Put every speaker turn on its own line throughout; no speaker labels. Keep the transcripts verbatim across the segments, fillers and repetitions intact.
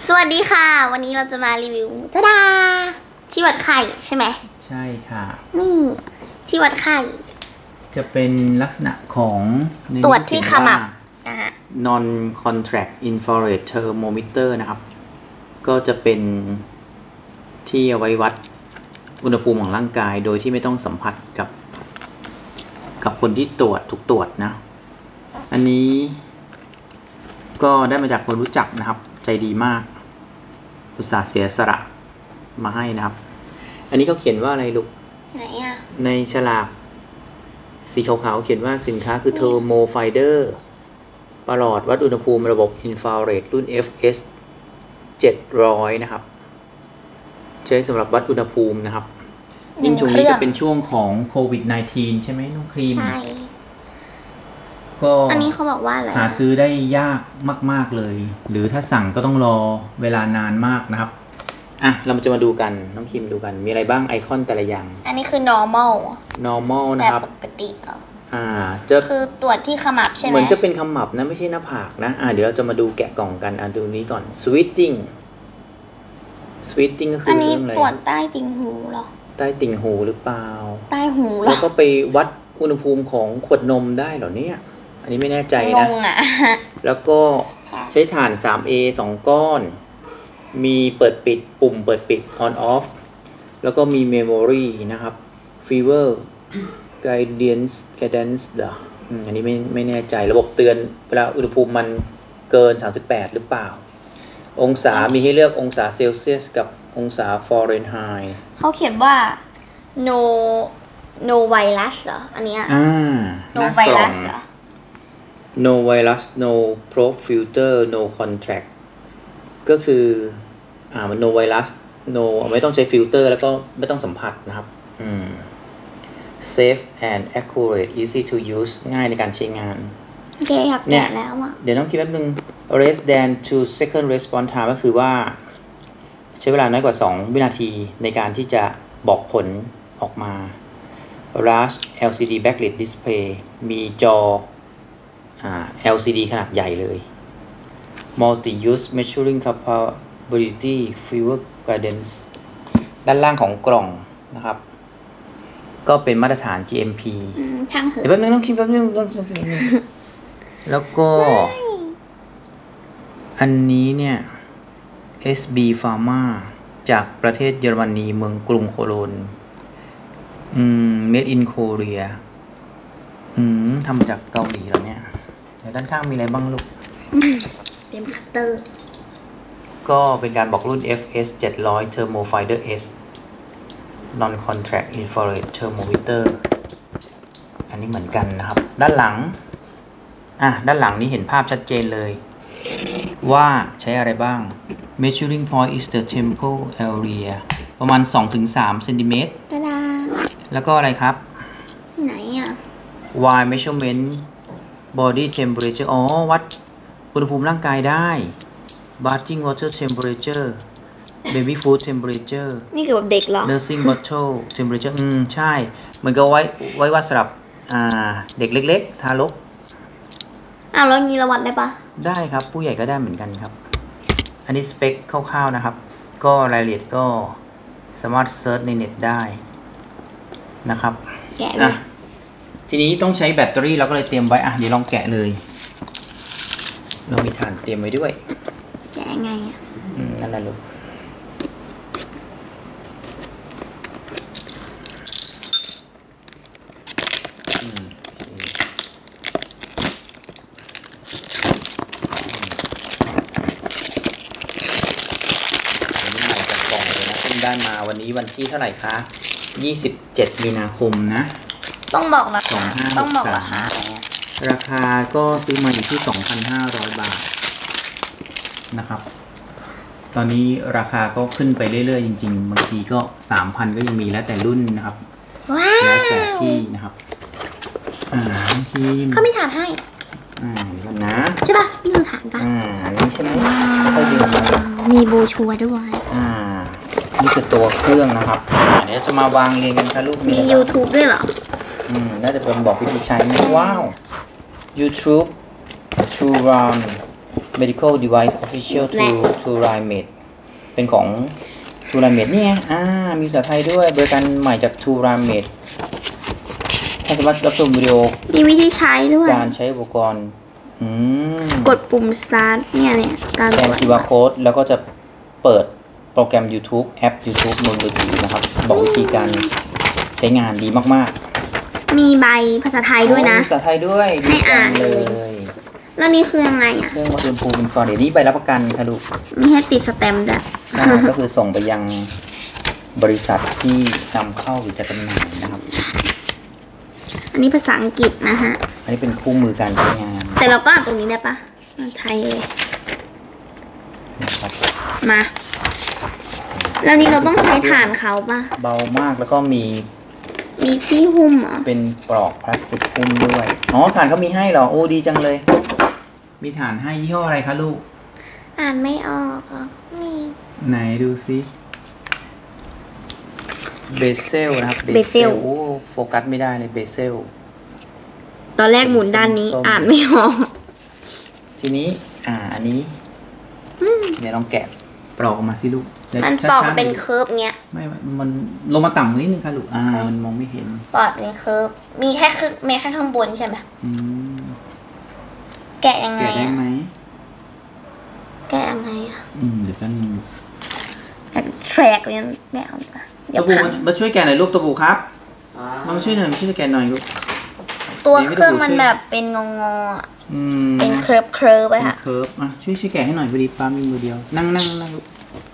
สวัสดีค่ะวันนี้เราจะมารีวิวจ้าดาที่วัดไข่ใช่ไหม
ใช่ค่ะ
นี่ที่วัดไข่
จะเป็นลักษณะของ
ตรวจที่ขมับ
non contact infrared thermometer นะครับก็จะเป็นที่เอาไว้วัดอุณหภูมิของร่างกายโดยที่ไม่ต้องสัมผัสกับกับคนที่ตรวจถูกตรวจนะอันนี้ก็ได้มาจากคนรู้จักนะครับใจดีมากอุตส่าห์เสียสละมาให้นะครับอันนี้เขาเขียนว่าอะไรลูก
ไหนอ่ะ
ในฉลากสีขาวๆเขียนว่าสินค้าคือ Thermo Finder ประหลอดวัดอุณหภูมิระบบอินฟราเรดรุ่น เอฟ เอส เจ็ดร้อย นะครับใช้สำหรับวัดอุณหภูมินะครับยิ่งช่วงนี้จะเป็นช่วงของโควิด สิบเก้า ใช่ไหมน้องครีม
ใช่
ก็
อันนี้เขาบอกว่าอะไร
หาซื้อได้ยากมากๆเลยหรือถ้าสั่งก็ต้องรอเวลานานมากนะครับอ่ะเราจะมาดูกันน้องคิมดูกันมีอะไรบ้างไอคอนแต่ละอย่าง
อันนี้คือ normal
normal นะครับ
แบบปกติเหรอ
อ่าจะ
คือตรวจที่ขมับใช่ไหม
เหมือนจะเป็นขมับนะไม่ใช่หน้าผากนะอ่าเดี๋ยวเราจะมาดูแกะกล่องกันอ่าดูนี้ก่อน sweating sweating ก็คือ
อันนี้ตรวจใต้ติ่งหูเหรอ
ใต้ติ่งหูหรือเปล่า
ใต้หูเหรอ
แล้วก็ไปวัดอุณหภูมิของขวดนมได้เหรอเนี่ยอันนี้ไม่แน่ใจนะแล้วก็ใช้ถ่าน ทรี เอ สอง ก้อนมีเปิดปิดปุ่มเปิดปิด on off แล้วก็มี memory นะครับ fever guidance guidance เดี๋ยวอันนี้ไม่ไม่แน่ใจระบบเตือนเวลาอุณหภูมิมันเกินสามสิบแปดหรือเปล่าองศามีให้เลือกองศาเซลเซียสกับองศาฟาเรนไฮต์
เขาเขียนว่า no no virus เหรออันเนี้ย
อ่า
no virus เหรอ
no virus no probe filter no contact ก็คืออ่ามัน no virus no ไม่ต้องใช้ฟิลเตอร์แล้วก็ไม่ต้องสัมผัสนะครับอืม safe and accurate easy to use ง่ายในการใช้งาน
โอเคอยากแกะแล้วอ่ะ
เดี๋ยวต้องคิดแป๊บนึง less than two second response time ก็คือว่าใช้เวลาน้อยกว่าสองวินาทีในการที่จะบอกผลออกมา large แอล ซี ดี backlit display มีจอแอล ซี ดี ขนาดใหญ่เลย multi-use measuring capability fever guidance ด้านล่างของกล่องนะครับก็เป็นมาตรฐาน จี เอ็ม พี
ช่างเถอะ
เดี๋ยวแป๊บนึงต้องคิดแป๊บนึงต้องคิดแล้วก็อันนี้เนี่ย เอส บี Pharma จากประเทศเยอรมนีเมืองกรุงโคโลนอืม made in Korea อืมทำมาจากเกาหลีแล้วเนี่ยเดี๋ยวด้านข้างมีอะไรบ้างลูก
เต็มคัตเตอร์
ก็เป็นการบอกรุ่น เอฟ เอส เจ็ดร้อย Thermo Finder S non contact infrared thermometer อันนี้เหมือนกันนะครับด้านหลังอ่ะด้านหลังนี้เห็นภาพชัดเจนเลยว่าใช้อะไรบ้าง measuring point is the temple area ประมาณ สองถึงสาม เซนติเมตรแล้วก็อะไรครับ
ไหนอ่ะ
Y measurement body temperature อ๋อวัดอุณหภูมิร่างกายได้ bathing water temperature baby food temperature
นี่เกี่ยวกับเด็กเหรอ
nursing bottle temperature อืมใช่เหมือนกับไว้ไว้วัดสำหรับอ่าเด็กเล็กๆทารก
อ้าวแล้วงี้เราวัดได้ปะ
ได้ครับผู้ใหญ่ก็ได้เหมือนกันครับอันนี้สเปคคร่าวๆนะครับก็รายละเอียดก็สามารถเซิร์ชในเน็ตได้นะครับ
แกะเลย
ทีนี้ต้องใช้แบตเตอรี่เราก็เลยเตรียมไว้อ่ะเดี๋ยวลองแกะเลยเรามีถ่านเตรียมไว้ด้วย
แกะไงอ่ะ
อืมนั่นแหละลูกได้มาวันนี้วันที่เท่าไหร่คะยี่สิบเจ็ดมีนาคมนะ
ต้องบอกราคาต้องบอกราคา
ราคาก็ซื้อมาอยู่ที่ สองพันห้าร้อย บาทนะครับตอนนี้ราคาก็ขึ้นไปเรื่อยๆจริงๆบางทีก็ สามพัน ก็ยังมีแล้วแต่รุ่นนะครับแล้วแต่ที่นะครับอ่าทีม
เขามีฐานให้
อ่าเดี๋ยวนะ
ใช่ป่ะนี่คือฐานป่ะ
อ่าอันนี้ใช่ไหมค่อยดึงมา
มีโบชัวด้วย
อ่านี่คือตัวเครื่องนะครับเดี๋ยวจะมาวางเรียงกันค่ะลูก
มี YouTube ด้วยเหรอ
อืมน่าจะเป็นบอกวิธีใช้นะว้าว YouTube to run medical device official to to Raimate เป็นของ to Raimate นี่ไงอ่ามีภาษาไทยด้วยบริการใหม่จาก to Raimate ท่านสามารถรับชมวิดีโอ
มีวิธีใช้ด้วย
การใช้อุปกรณ์อืม
กดปุ่ม start เนี่ยเนี่ยการ
แสดง คิว อาร์ code แล้วก็จะเปิดโปรแกรม YouTube แอป YouTube บนมือถือนะครับ บอกวิธีการใช้งานดีมากๆ
มีใบภาษาไทยด้วยนะ
ภาษาไทยด้วย
ให้อ่านเลย แล้วนี่คือยังไงอ่ะ
เครื่องวัดอุณหภูมิอินฟราเรดนี่ใบรับประกันค่ะลูก
มีให้ติดสแตมป์ด้วย
ใช่ก็คือส่งไปยังบริษัทที่นำเข้าหรือจัดจำหน่ายนะครับ
อันนี้ภาษาอังกฤษนะฮะ
อันนี้เป็นคู่มือการใช้งาน
แต่เราก็อ่านตรงนี้ได้ปะไทยเลย
นะครับ
มา แล้วนี่เราต้องใช้ฐานเขาปะ
เบามากแล้วก็มี
มีที่หุ้มเหรอ
เป็นปลอกพลาสติกหุ้มด้วย อ๋อฐานเขามีให้เหรอ โอ้ดีจังเลย มีฐานให้ยี่ห้ออะไรคะลูก
อ่านไม่ออกอ่ะนี่
ไหนดูซิเบเซลนะครับ
เบเซล
โอ้โฟกัสไม่ได้เลยเบเซล
ตอนแรกหมุนด้านนี้
ส้มๆ
อ่านไม่ออก
ทีนี้ อ่า อันนี้เดี๋ยวลองแกะปลอกออกมาสิลูกดี๋ยว
มันปอก
ช้าๆ
เป็น
หอย
เคิร์ฟเงี้ย
ไม่ มันลงมาต่ำนิดนึงค่ะลูก อ่า มันมองไม่เห็น
ปอกเป็นเคิร์ฟ มีแค่คือมีแค่ข้างบนใช่ไหม
อืม
แกะยังไง
แกะได้
อ่ะ
ไหม
แกะยังไงอ่ะ
อืม เดี๋ยวกันง
แบบแทรกเลยไม่เอาดีกว่าเดี๋ย
ตัว วบู
พัง
มาช่วยแกะหน่อยลูกตัวบูครับมาช่วยหน่อยมาช่วยแกะหน่อยลูก
ตัวเครื่องมันแบบเป็นงงๆอ่ะ
อืม
เป็นเคิร์ฟเคิร์ฟไป
เป็น
ค่ะ
เคิร์ฟอ่ะช่วยช่วยแกะให้หน่อยพอดีป้ามีมือเดียว นั่งนั่งนั่งลูก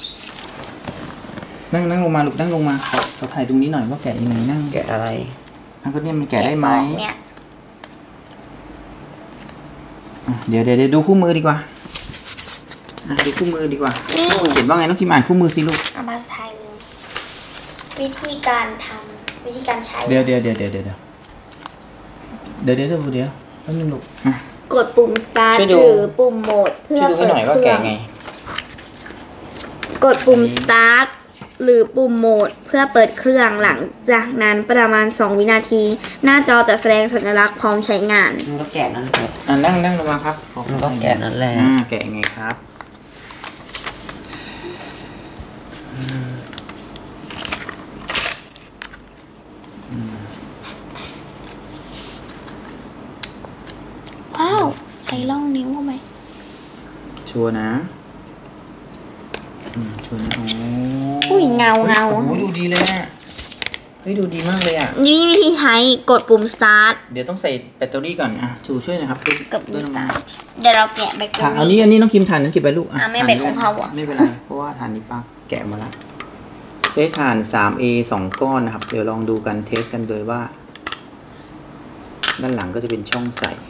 นั่งนั่งลงมาลูกนั่งลงมาขอขอถ่ายตรงนี้หน่อยว่าแกะยังไงนั่ง
แกะอะไร
อ่ะก็เนี่ยมันแกะได้ไหม
เนี่ย
อ่ะเดี๋ยวเดี๋ยวเดี๋ยวดูคู่มือดีกว่าอ่ะดูคู่มือดีกว่า
นี่
เขียนว่าไงน้องพิมพ์อ่านคู่มือสิลูก
เอามาใช้เลยวิธีการทำวิธีการใช้
เดี๋ยวเดี๋ยวเดี๋ยวเดี๋ยวเดี๋ยวเดี๋ยวเดี๋ยวเดี๋ยวเดี๋ยวเดี๋ยวแป๊บนึงลูกอ่ะ
กดปุ่ม start
ช่วย
ห
ดู
รือปุ่มโหมดเพื่อ
ช่วยดูให้
เปิด
หน่อยว่า
เครื่
แกะ
อง
ไง
กดปุ่ม start หรือปุ่มโหมดเพื่อเปิดเครื่องหลังจากนั้นประมาณสองวินาที หน้าจอจะแสดงสัญลักษณ์พร้อมใช้งาน
มันก็แกะนั่นแหละ
อ่ะนั่งนั่งลงมาครับ
มันก็แกะนั่นแหละ
อ่าแกะยังไงครับอืม
ว้าว ใช้ล่องนิ้วเข้าไป
ชัวร์นะอืมชัวร์นะโอ้
อุ้ยเงาเงา
โอ้โหดูดีเลยอ่ะเฮ้ยดูดีมากเลยอ่ะ
นี่วิธีใช้กดปุ่ม start
เดี๋ยวต้องใส่แบตเตอรี่ก่อนอ่ะชูช่วยหนะครับ
กดปุ่ม start เดี๋ยวเราแกะแบตเตอ
ถ่านเอา
รี่
นี้อันนี้น้องคิมถ่านนั้นเก็บไปลูก
อ่ะไม่เป็นของเขาเหรอ
ไม่เป็นไรเพราะว่าถ่านนี้ป้าแกะมาแล้วใช้ถ่าน ทรี เอ สองก้อนนะครับ เดี๋ยวลองดูกันเทสกันโดยว่า ด้านหลังก็จะเป็นช่องใส่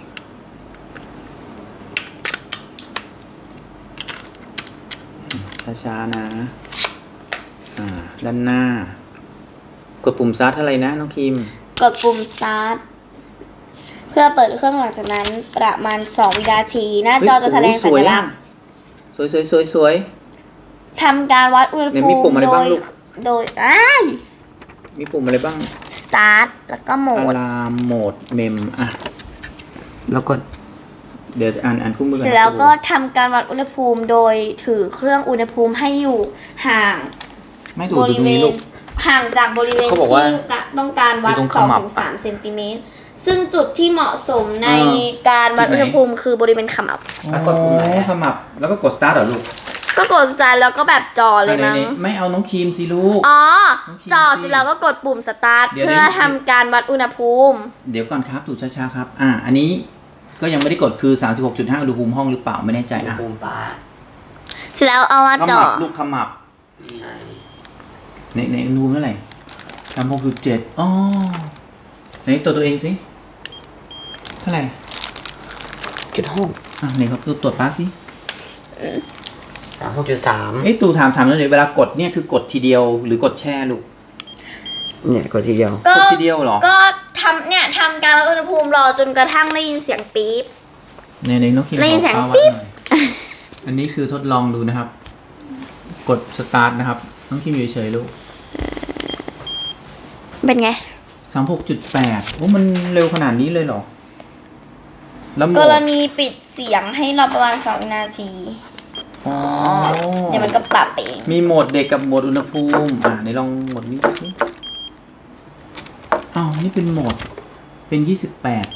ช้าๆนะ อ่า ด้านหน้า กดปุ่มซัดอะไรนะน้องคิม
กดปุ่ม start เพื่อเปิดเครื่องหลังจากนั้นประมาณสองวินาที หน้าจอจะแสดงสัญลักษณ์
สวยสวยสวยสวย
ทำการวัดอุณห
เนี่ย
ภู
มีปุ่
มิ
มอะไร
โด
บ้าง
ย
ลูก
โดยอ้าย
มีปุ่มอะไรบ้าง
start แล้วก็โหม
อะ
ด
ลามโหมดเมมอ่ะ
แล้วก็
เดี๋ยวอ่านอ่านคู่มือกัน
เสร็จแล้วก็ทำการวัดอุณหภูมิโดยถือเครื่องอุณหภูมิให้อยู่ห่าง
ไม่ถูก
บ
ดู
ริ
ตรง
เว
นี้
ณ
ลูก
ห่างจากบริเวณ
เขาบอกว่า
ที่ต้องการวัด
อยู่ตรง
สอง
ขมับ
ถึงสามเซนติเมตรซึ่งจุดที่เหมาะสมใน
อ่า
การวัด
จุดไหน
อุณหภูมิคือบริเวณขมับ
แล้วกดปุ่มไหนอะ
ขมับ แล้วก็กด start เหรอลูก
ก็กดจานแล้วก็แบบจ่อเลยมั้ง
อันนี้ไม่เอาน้องครีมสิลูก
อ๋อ
โอเค
จ่อเสร็จแล้วก็กดปุ่ม start
เดี๋ยว
เพื่อ
นี้
ทำการวัดอุณหภูมิ
เดี๋ยวก่อนครับถูกช้าๆครับ อ่า อันนี้ก็ยังไม่ได้กดคือ สามสิบหกจุดห้า อุณหภูมิห้องหรือเปล่าไม่แน่ใจ
อุณห
อ่ะ
ภูมิปลา
เสร็จแล้วเอามา
ข
จ่อ
มับลูกขมับ
นี่ไง
ในในอุณหภูมิเท่าไหร่สามหกจุดเจ็ดอ๋อไหนตัวตัวเองสิเท่าไหร่
จุดห้อง
อ่ะไหนครับตัวตรวจป้าสิ
สามหกจุดสาม
เอ้ยตูถามถามแล้วเดี๋ยวเวลากดเนี่ยคือกดทีเดียวหรือกดแช่ลูก
เนี่ยกดทีเดียว
ก็
กดทีเดียวเหรอ
ก็ทำเนี่ยทำการวัดอุณหภูมิรอจนกระทั่งได้ยินเสียงปี๊บ
ในในน้องคิม
ได้ยินเสียง
ขอ
ปิ๊บ
วัดหน่อยอันนี้คือทดลองดูนะครับ กดสตาร์ทนะครับ น้องคิมอยู่เฉยๆลูก
เป็นไง
สามหกจุดแปดโอ้มันเร็วขนาดนี้เลยเหรอ แล้วโหม
กร
ด
ณีปิดเสียงให้เราประมาณสองวินาที
อ๋อ
เดี๋ยวมันก็ปรับไปเอง
มีโหมดเด็กกับโหมดอุณหภูมิอ่ะไหนลองโหมดนี้ดูสิอ้าวนี่เป็นโหมดเป็นยี่สิบแปด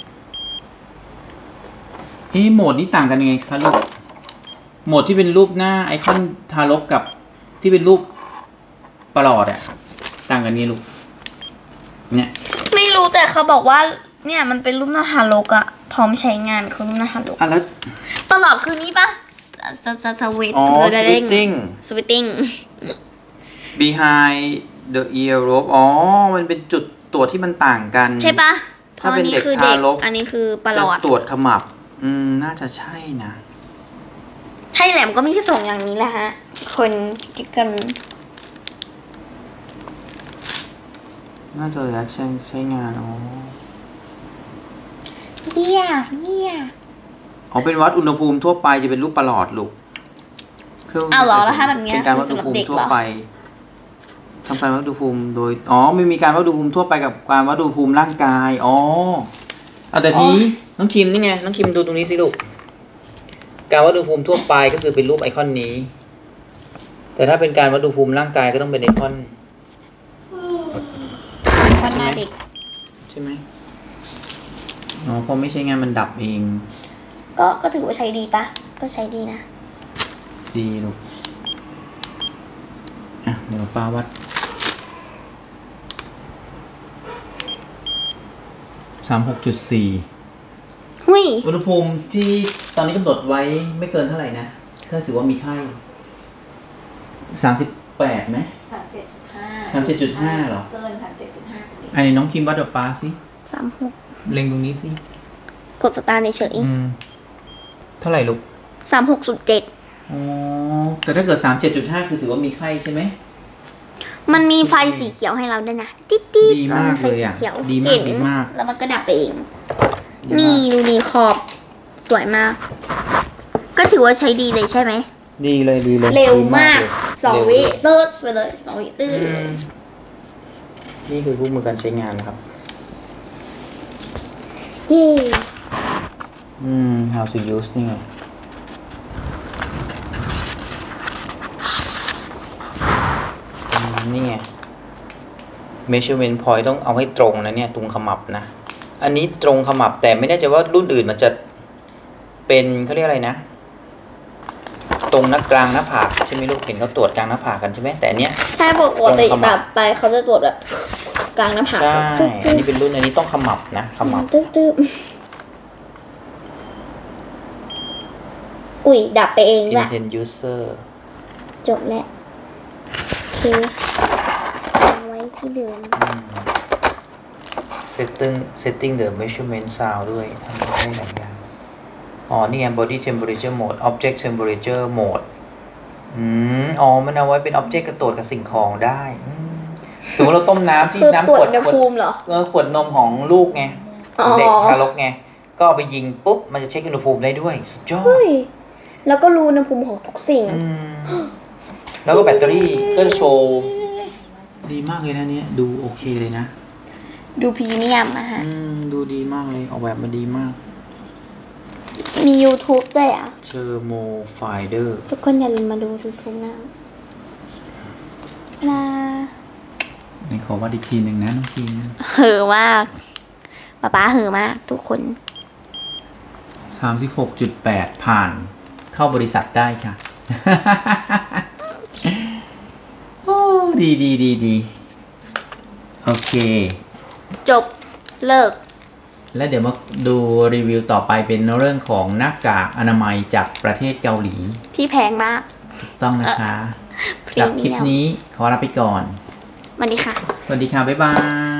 เอ๊ะโหมดนี้ต่างกันยังไงคะลูกโหมดที่เป็นรูปหน้าไอคอนทารกกับที่เป็นรูปประหลอดอะต่างกันนี่ลูกเนี่ย
ไม่รู้แต่เขาบอกว่าเนี่ยมันเป็นรูปหน้าฮาโลกอะพร้อมใช้งานคือรูปหน้าฮาโลก
อ่ะแล้ว
ตลอดคืนนี้ปะสสสวิต
อ๋อ
switching switching
behind the ear lobe อ๋อมันเป็นจุดตรวจที่มันต่างกัน
ใช่ปะ
ถ้าเป็นเด็กทารก
อันนี้คือประหลอด
จะตรวจขมับอืมน่าจะใช่นะ
ใช่แหลมก็มีแค่สองอย่างนี้แหละฮะ คนกัน
น่าจะแล้วใช้ใช้งานอ๋อ
เยี่ยเยี่ย
อ๋อเป็นวัดอุณหภูมิทั่วไปจะเป็นรูปประหลอดลูกเครื่อง
อ้าวเหรอแล้วถ้าแบบเนี้ย
เป็นการวัดอุณหภูมิทั่วไปทำการวัดอุณหภูมิโดยอ๋อไม่มีการวัดอุณหภูมิทั่วไปกับการวัดอุณหภูมิร่างกายอ๋อเอาแต่ทีนี้น้องคิมนี่ไงน้องคิมดูตรงนี้สิลูกการวัดอุณหภูมิทั่วไปก็คือเป็นรูปไอคอนนี้ แต่ถ้าเป็นการวัดอุณหภูมิร่างกายก็ต้องเป็นไอคอน
คนหน้าเด็ก
ใช่ไหมอ๋อพอไม่ใช่งานมันดับเอง
ก็ก็ถือว่าใช้ดีปะก็ใช้ดีนะ
ดีลูกอ่ะเดี๋ยวป้าวัดสามหกจุดสี่
หุย
อุณหภูมิที่ตอนนี้กำหนดไว้ไม่เกินเท่าไหร่นะถ้าถือว่ามีไข้สามสิบแปดไหม
สามเจ็ดจุดห้า
สามเจ็ดจุดห้าหรอ
เกินสามเจ็ดจุดห้า
อันนี้น้องคิมวัดกับป้าสิ
สามหก
เล็งตรงนี้สิ
กดสตาร์ทเฉย
อืมเท่าไหร่ลูก
สามหกจุดเจ็ด
อ๋อแต่ถ้าเกิดสามเจ็ดจุดห้าคือถือว่ามีไข้ใช่ไหม
มันมีไฟสีเขียวให้เราด้วยนะติ๊ดติ๊ด
ดีมากเลยอะ
ไฟสีขีว
ดีมาก
เห็น
ดีมาก
แล้วมันก็ดับไปเอง นี่ดูนี่ขอบสวยมาก ก็ถือว่าใช้ดีเลยใช่ไหม
ดีเลยดีเลย
เร็ว
ดี
มาก
เลย
สอง
เร็
วิตืดไปเลยสองวิตืด
อืมนี่คือคู่มือการใช้งานนะครับ
เย่
อืม how to use นี่ไงอืมนี่ไง measurement point ต้องเอาให้ตรงนะเนี่ยตรงขมับนะ อันนี้ตรงขมับแต่ไม่แน่ใจว่ารุ่นอื่นมันจะเป็นเขาเรียกอะไรนะ ตรงหน้ากลางหน้าผากใช่ไหมลูกเห็นเขาตรวจกลางหน้าผากกันใช่ไหมแต่อันเนี้ย
ใช่ปกติแบบไปเขาจะตรวจแบบกลางหน้าผาก
ใช่
ตึ๊บ
อันนี้เป็นรุ่นอันนี้ต้องขมับนะขมับ
ตึ๊บตึ๊บอุ้ยดับไปเองละ
intent user
จบแล้วโอเคเอาไว้ที่เดิม
setting setting the measurement sound ด้วยทำได้หลายอย่างอ๋อนี่ไง body temperature mode object temperature mode อืมอ๋อมันเอาไว้เป็น object กระตรวจกับสิ่งของได้อืมสมมติเราต้มน้ำที่
คือ
น้ำ
ตรว
ข
จ
วด
อุณห
ขวด
ภูมิเหรอ
เออขวดนมของลูกไง
อ๋อ
เด็กทารกไงก็เอาไปยิงปุ๊บมันจะเช็คอุณหภูมิได้ด้วยสุดยอด
เฮ้ยแล้วก็รู้อุณหภูมิของทุกสิ่ง
อืมแล้วก็แบตเตอรี่ก็จะโชว์ดีมากเลยนะเนี่ยดูโอเคเลยนะ
ดูพรีเมียมอะฮะ
อืมดูดีมากเลยออกแบบมาดีมาก
มี YouTube ด้วยอ่ะ
เชอร์โมไฟเดอร์
ทุกคนอย่าลืมมาดู YouTube นะลา
ในขอวัดอีกทีหนึ่งนะน้องพีนะ
เหอะมากป๊าป๊าเหอะมากทุกคน
สามสิบหกจุดแปดผ่านเข้าบริษัทได้ค่ะ โอ้ดีดีดีดีโอเค
จบเลิก
แล้วเดี๋ยวมาดูรีวิวต่อไปเป็นเรื่องของหน้ากากอนามัยจากประเทศเกาหลี
ที่แพงมาก
ถูกต้องนะคะ
พรี
สำหรับ
เมียม
คลิปนี้ขอลาไปก่อน
สวัสดีค่ะ
สวัสดีค่ะ บ๊ายบาย